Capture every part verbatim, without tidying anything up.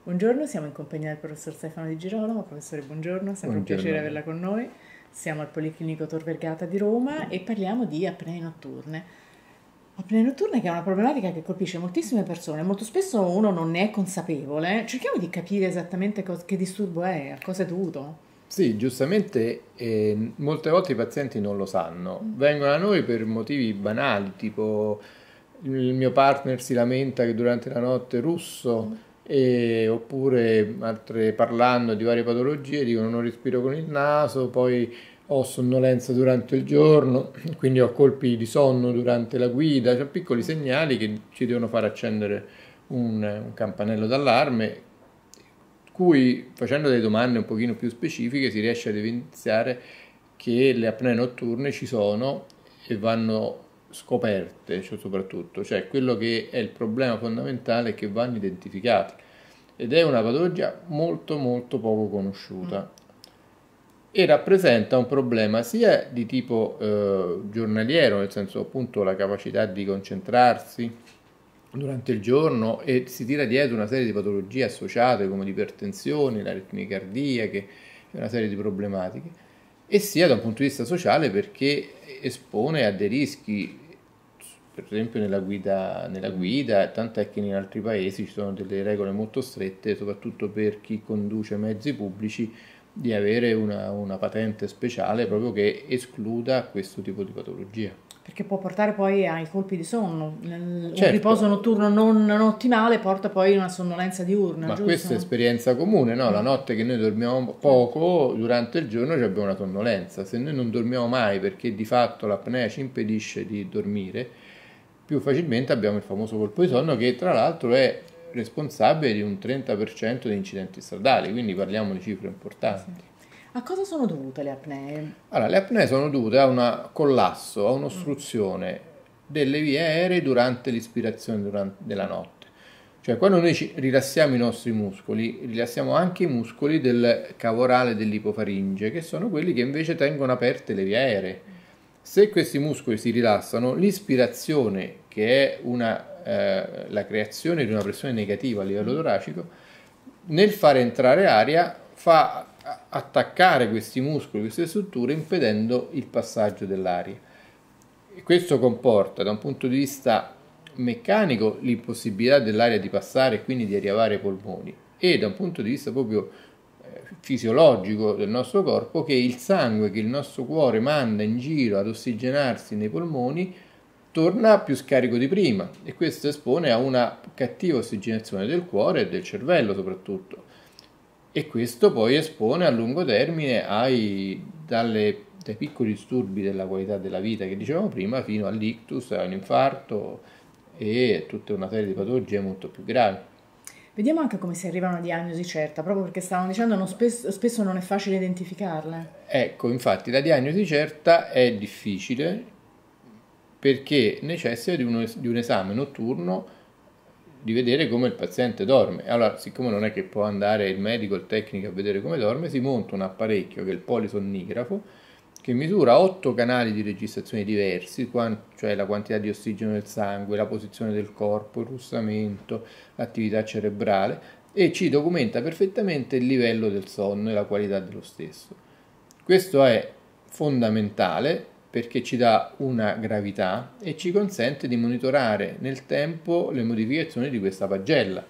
Buongiorno, siamo in compagnia del professor Stefano Di Girolamo. Professore, buongiorno, sempre un Buongiorno. piacere averla con noi. Siamo al Policlinico Tor Vergata di Roma e parliamo di apnee notturne. Apnee notturne che è una problematica che colpisce moltissime persone, molto spesso uno non ne è consapevole. Cerchiamo di capire esattamente cos- che disturbo è, a cosa è dovuto. Sì, giustamente eh, molte volte i pazienti non lo sanno, vengono a noi per motivi banali, tipo il mio partner si lamenta che durante la notte è russo, e- oppure altre parlando di varie patologie dicono non respiro con il naso, poi ho sonnolenza durante il giorno, quindi ho colpi di sonno durante la guida, cioè piccoli segnali che ci devono far accendere un, un campanello d'allarme, cui facendo delle domande un pochino più specifiche si riesce ad evidenziare che le apnee notturne ci sono e vanno scoperte, cioè soprattutto, cioè quello che è il problema fondamentale è che vanno identificati ed è una patologia molto molto poco conosciuta e rappresenta un problema sia di tipo eh, giornaliero, nel senso appunto la capacità di concentrarsi durante il giorno, e si tira dietro una serie di patologie associate come l'ipertensione, le aritmie cardiache e una serie di problematiche, e sia da un punto di vista sociale perché espone a dei rischi, per esempio nella guida, nella guida, tant'è che in altri paesi ci sono delle regole molto strette, soprattutto per chi conduce mezzi pubblici, di avere una, una patente speciale proprio che escluda questo tipo di patologia. Perché può portare poi ai colpi di sonno. Un Certo, riposo notturno non, non ottimale porta poi a una sonnolenza diurna, ma giusto? questa è esperienza comune, no? La notte che noi dormiamo poco, durante il giorno ci abbiamo una sonnolenza. Se noi non dormiamo mai perché di fatto l'apnea ci impedisce di dormire, più facilmente abbiamo il famoso colpo di sonno, che tra l'altro è responsabile di un trenta per cento di incidenti stradali, quindi parliamo di cifre importanti. A cosa sono dovute le apnee? Allora, le apnee sono dovute a un collasso, a un'ostruzione delle vie aeree durante l'ispirazione durante, della notte. Cioè, quando noi ci rilassiamo i nostri muscoli, rilassiamo anche i muscoli del cavo orale dell'ipofaringe, che sono quelli che invece tengono aperte le vie aeree. Se questi muscoli si rilassano, l'ispirazione, che è una, eh, la creazione di una pressione negativa a livello toracico, nel fare entrare aria fa attaccare questi muscoli, queste strutture, impedendo il passaggio dell'aria. E questo comporta, da un punto di vista meccanico, l'impossibilità dell'aria di passare e quindi di arrivare ai polmoni, e da un punto di vista proprio eh, fisiologico del nostro corpo, che il sangue che il nostro cuore manda in giro ad ossigenarsi nei polmoni torna più scarico di prima, e questo espone a una cattiva ossigenazione del cuore e del cervello soprattutto. E questo poi espone a lungo termine ai, dalle, dai piccoli disturbi della qualità della vita che dicevamo prima, fino all'ictus, a un infarto e tutta una serie di patologie molto più gravi. Vediamo anche come si arriva a una diagnosi certa, proprio perché stavamo dicendo non spesso, spesso non è facile identificarle. Ecco, infatti la diagnosi certa è difficile perché necessita di, uno, di un esame notturno, di vedere come il paziente dorme. Allora, siccome non è che può andare il medico, il tecnico a vedere come dorme, si monta un apparecchio che è il polisonnigrafo, che misura otto canali di registrazione diversi, cioè la quantità di ossigeno del sangue, la posizione del corpo, il russamento, l'attività cerebrale, e ci documenta perfettamente il livello del sonno e la qualità dello stesso. Questo è fondamentale perché ci dà una gravità e ci consente di monitorare nel tempo le modificazioni di questa pagella.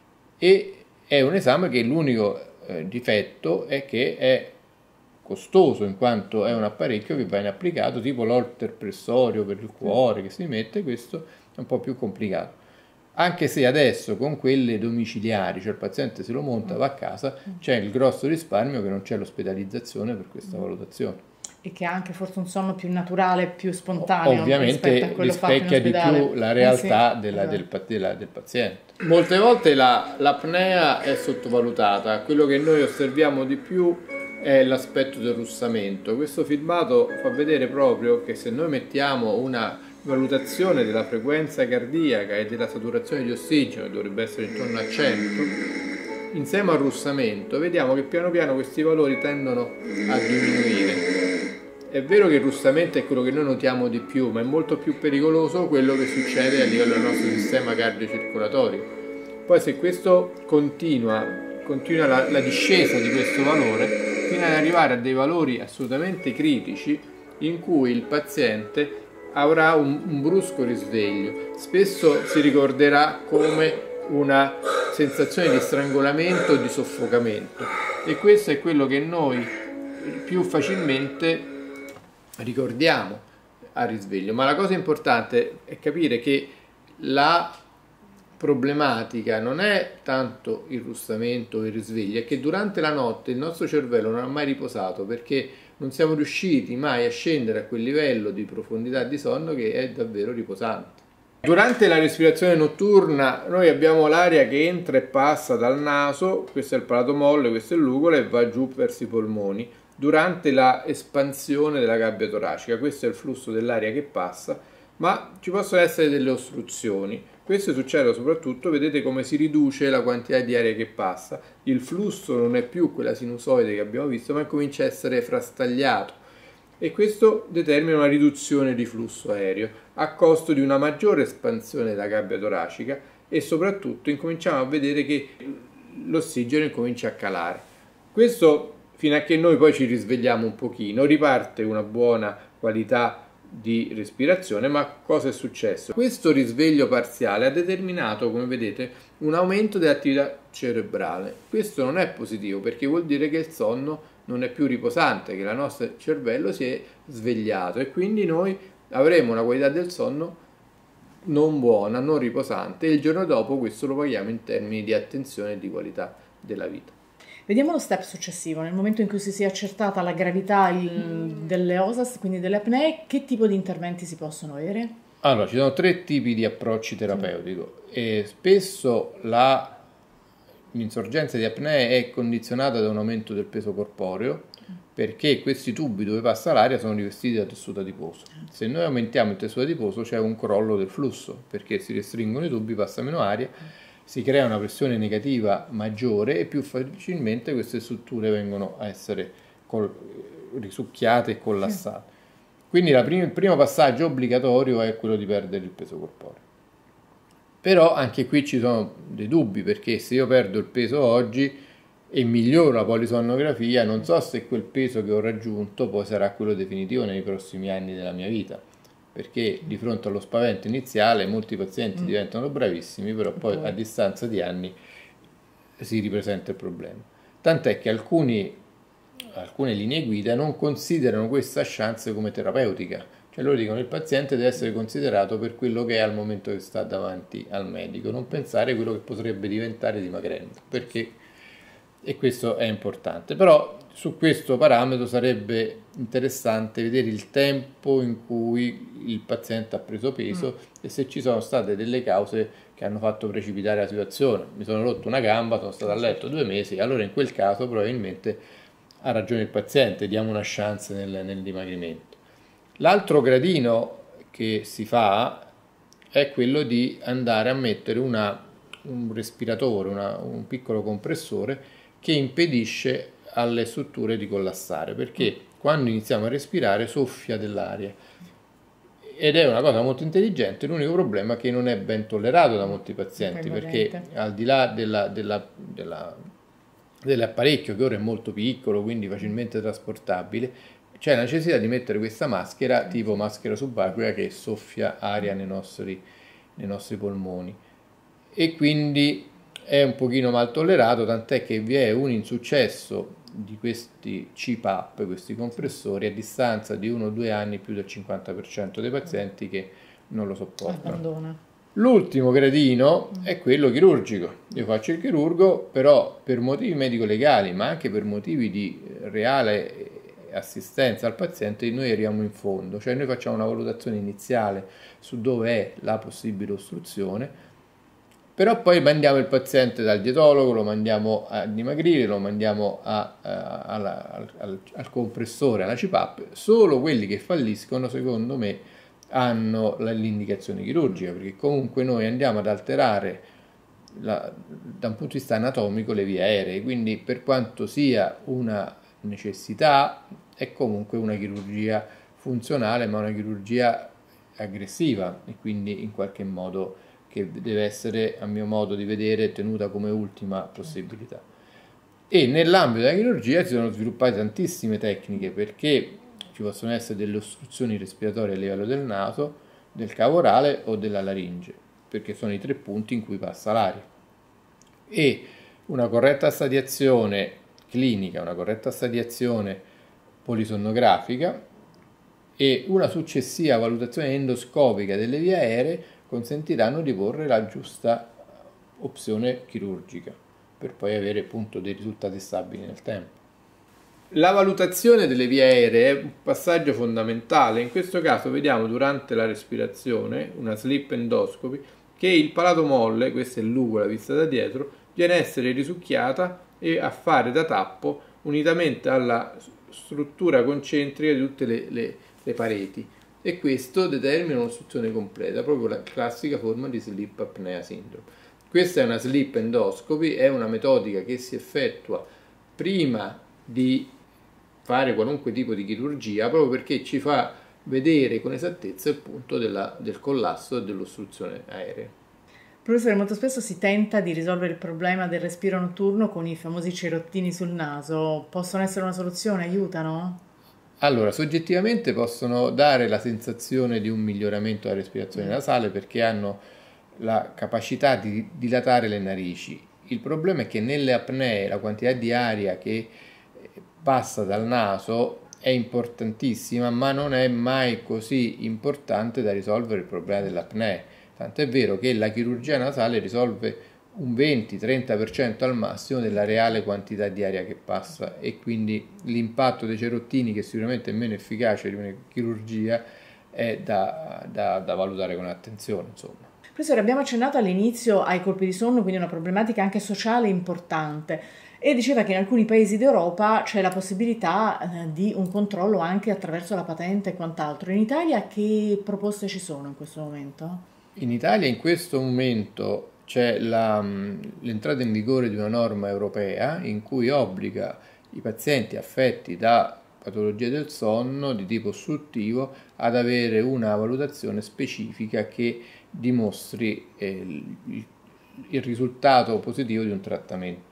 E è un esame che l'unico eh, difetto è che è costoso, in quanto è un apparecchio che viene applicato tipo l'holter pressorio per il cuore che si mette. Questo è un po' più complicato, anche se adesso con quelle domiciliari, cioè il paziente se lo monta, va a casa, c'è il grosso risparmio che non c'è l'ospedalizzazione per questa valutazione. E che ha anche forse un sonno più naturale, più spontaneo Ovviamente rispetto a quello fatto in rispecchia di ospedale. più la realtà Eh sì, della, esatto. del, della, del paziente. Molte volte la, l'apnea è sottovalutata, quello che noi osserviamo di più è l'aspetto del russamento. Questo filmato fa vedere proprio che se noi mettiamo una valutazione della frequenza cardiaca e della saturazione di ossigeno, che dovrebbe essere intorno a cento, insieme al russamento, vediamo che piano piano questi valori tendono a diminuire. È vero che il russamento è quello che noi notiamo di più, ma è molto più pericoloso quello che succede a livello del nostro sistema cardiocircolatorio, Poi se questo continua, continua la, la discesa di questo valore, fino ad arrivare a dei valori assolutamente critici in cui il paziente avrà un, un brusco risveglio. Spesso si ricorderà come una sensazione di strangolamento o di soffocamento, e questo è quello che noi più facilmente ricordiamo al risveglio. Ma la cosa importante è capire che la problematica non è tanto il russamento o il risveglio, è che durante la notte il nostro cervello non ha mai riposato, perché non siamo riusciti mai a scendere a quel livello di profondità di sonno che è davvero riposante. Durante la respirazione notturna noi abbiamo l'aria che entra e passa dal naso, questo è il palato molle, questo è l'ugola, e va giù verso i polmoni durante la espansione della gabbia toracica. Questo è il flusso dell'aria che passa, ma ci possono essere delle ostruzioni. Questo succede soprattutto, vedete come si riduce la quantità di aria che passa, il flusso non è più quella sinusoide che abbiamo visto, ma comincia a essere frastagliato, e questo determina una riduzione di flusso aereo a costo di una maggiore espansione della gabbia toracica, e soprattutto incominciamo a vedere che l'ossigeno incomincia a calare. Questo fino a che noi poi ci risvegliamo un pochino, riparte una buona qualità di respirazione. Ma cosa è successo? Questo risveglio parziale ha determinato, come vedete, un aumento dell'attività cerebrale. Questo non è positivo, perché vuol dire che il sonno non è più riposante, che il nostro cervello si è svegliato, e quindi noi avremo una qualità del sonno non buona, non riposante, e il giorno dopo questo lo paghiamo in termini di attenzione e di qualità della vita. Vediamo lo step successivo. Nel momento in cui si sia accertata la gravità il, delle O S A S, quindi delle apnee, che tipo di interventi si possono avere? Allora, ci sono tre tipi di approcci terapeutici, sì. E spesso la l'insorgenza di apnee è condizionata da un aumento del peso corporeo, perché questi tubi dove passa l'aria sono rivestiti da tessuto adiposo. Se noi aumentiamo il tessuto adiposo c'è un crollo del flusso, perché si restringono i tubi, passa meno aria, si crea una pressione negativa maggiore, e più facilmente queste strutture vengono a essere col- risucchiate e collassate. Quindi la prim- il primo passaggio obbligatorio è quello di perdere il peso corporeo. Però anche qui ci sono dei dubbi, perché se io perdo il peso oggi e miglioro la polisonnografia, non so se quel peso che ho raggiunto poi sarà quello definitivo nei prossimi anni della mia vita, perché di fronte allo spavento iniziale molti pazienti mm. diventano bravissimi, però poi a distanza di anni si ripresenta il problema. Tant'è che alcuni, alcune linee guida non considerano questa chance come terapeutica. Cioè loro dicono che il paziente deve essere considerato per quello che è al momento che sta davanti al medico, non pensare a quello che potrebbe diventare dimagrendo, perché, e questo è importante. Però su questo parametro sarebbe interessante vedere il tempo in cui il paziente ha preso peso mm. e se ci sono state delle cause che hanno fatto precipitare la situazione. Mi sono rotto una gamba, sono stato a letto due mesi, allora in quel caso probabilmente ha ragione il paziente, diamo una chance nel, nel dimagrimento. L'altro gradino che si fa è quello di andare a mettere una, un respiratore, una, un piccolo compressore che impedisce alle strutture di collassare, perché quando iniziamo a respirare soffia dell'aria ed è una cosa molto intelligente. L'unico problema è che non è ben tollerato da molti pazienti, perché al di là della, della, della, dell'apparecchio, che ora è molto piccolo, quindi facilmente trasportabile, c'è la necessità di mettere questa maschera tipo maschera subacquea che soffia aria nei nostri, nei nostri polmoni, e quindi è un pochino mal tollerato, tant'è che vi è un insuccesso di questi C PAP, questi compressori, a distanza di uno o due anni più del cinquanta per cento dei pazienti che non lo sopportano. Abbandona. L'ultimo gradino è quello chirurgico. Io faccio il chirurgo, però per motivi medico-legali, ma anche per motivi di reale assistenza al paziente, noi arriviamo in fondo, cioè noi facciamo una valutazione iniziale su dove è la possibile ostruzione, però poi mandiamo il paziente dal dietologo, lo mandiamo a dimagrire, lo mandiamo a, a, alla, al, al, al compressore, alla C PAP. Solo quelli che falliscono, secondo me, hanno l'indicazione chirurgica, perché comunque noi andiamo ad alterare la, da un punto di vista anatomico le vie aeree, quindi per quanto sia una necessità è comunque una chirurgia funzionale, ma una chirurgia aggressiva, e quindi in qualche modo che deve essere, a mio modo di vedere, tenuta come ultima possibilità. E nell'ambito della chirurgia si sono sviluppate tantissime tecniche, perché ci possono essere delle ostruzioni respiratorie a livello del naso, del cavo orale o della laringe, perché sono i tre punti in cui passa l'aria. E una corretta stadiazione clinica, una corretta stadiazione polisonnografica e una successiva valutazione endoscopica delle vie aeree consentiranno di porre la giusta opzione chirurgica per poi avere appunto dei risultati stabili nel tempo. La valutazione delle vie aeree è un passaggio fondamentale. In questo caso vediamo durante la respirazione, una sleep endoscopy, che il palato molle, questa è l'ugola vista da dietro, viene a essere risucchiata e a fare da tappo unitamente alla struttura concentrica di tutte le, le, le pareti, e questo determina un'ostruzione completa, proprio la classica forma di sleep apnea syndrome. Questa è una sleep endoscopy, è una metodica che si effettua prima di fare qualunque tipo di chirurgia, proprio perché ci fa vedere con esattezza il punto della, del collasso e dell'ostruzione aerea. Professore, molto spesso si tenta di risolvere il problema del respiro notturno con i famosi cerottini sul naso. Possono essere una soluzione? Aiutano? Allora, soggettivamente possono dare la sensazione di un miglioramento della respirazione nasale, perché hanno la capacità di dilatare le narici. Il problema è che nelle apnee la quantità di aria che passa dal naso è importantissima, ma non è mai così importante da risolvere il problema dell'apnea. Tant'è vero che la chirurgia nasale risolve un venti trenta per cento al massimo della reale quantità di aria che passa, e quindi l'impatto dei cerottini, che sicuramente è meno efficace di una chirurgia, è da, da, da valutare con attenzione, insomma. Professore, abbiamo accennato all'inizio ai colpi di sonno, quindi una problematica anche sociale importante, e diceva che in alcuni paesi d'Europa c'è la possibilità eh, di un controllo anche attraverso la patente e quant'altro. In Italia che proposte ci sono in questo momento? In Italia in questo momento c'è la, l'entrata in vigore di una norma europea in cui obbliga i pazienti affetti da patologie del sonno di tipo ostruttivo ad avere una valutazione specifica che dimostri eh, il, il risultato positivo di un trattamento.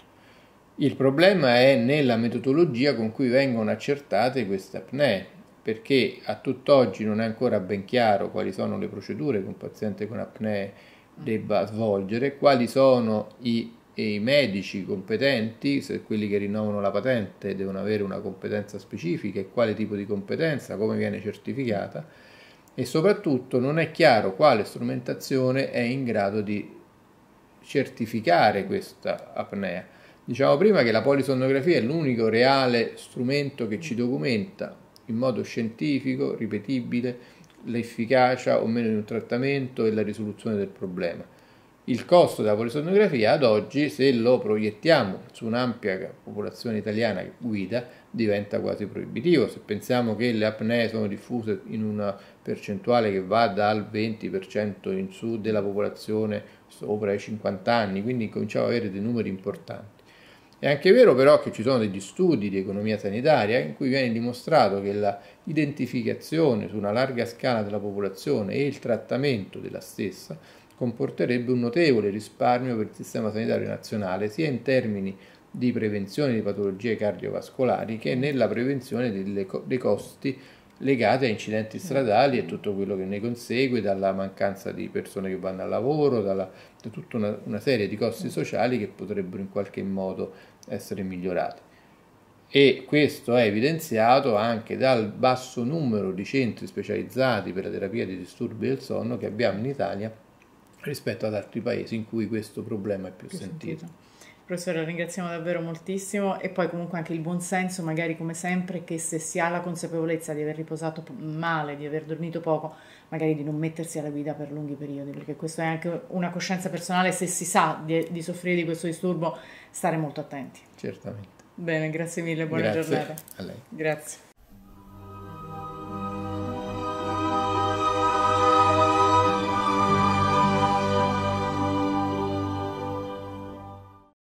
Il problema è nella metodologia con cui vengono accertate queste apnee, perché a tutt'oggi non è ancora ben chiaro quali sono le procedure che un paziente con apnee debba svolgere, quali sono i, i medici competenti, se quelli che rinnovano la patente devono avere una competenza specifica e quale tipo di competenza, come viene certificata, e soprattutto non è chiaro quale strumentazione è in grado di certificare questa apnea. Diciamo prima che la polisonnografia è l'unico reale strumento che ci documenta in modo scientifico, ripetibile, l'efficacia o meno di un trattamento e la risoluzione del problema. Il costo della polisonnografia ad oggi, se lo proiettiamo su un'ampia popolazione italiana guida, diventa quasi proibitivo. Se pensiamo che le apnee sono diffuse in una percentuale che va dal venti per cento in su della popolazione sopra i cinquanta anni, quindi cominciamo ad avere dei numeri importanti. È anche vero però che ci sono degli studi di economia sanitaria in cui viene dimostrato che la identificazione su una larga scala della popolazione e il trattamento della stessa comporterebbe un notevole risparmio per il sistema sanitario nazionale, sia in termini di prevenzione di patologie cardiovascolari che nella prevenzione delle, dei costi legati a incidenti stradali e tutto quello che ne consegue, dalla mancanza di persone che vanno al lavoro, dalla, da tutta una, una serie di costi sociali che potrebbero in qualche modo essere migliorati. E questo è evidenziato anche dal basso numero di centri specializzati per la terapia dei disturbi del sonno che abbiamo in Italia rispetto ad altri paesi in cui questo problema è più, più sentito. sentito. Professore, la ringraziamo davvero moltissimo, e poi comunque anche il buon senso, magari come sempre, che se si ha la consapevolezza di aver riposato male, di aver dormito poco, magari di non mettersi alla guida per lunghi periodi, perché questo è anche una coscienza personale. Se si sa di, di soffrire di questo disturbo, stare molto attenti. Certamente. Bene, grazie mille, buona grazie giornata. A lei. Grazie.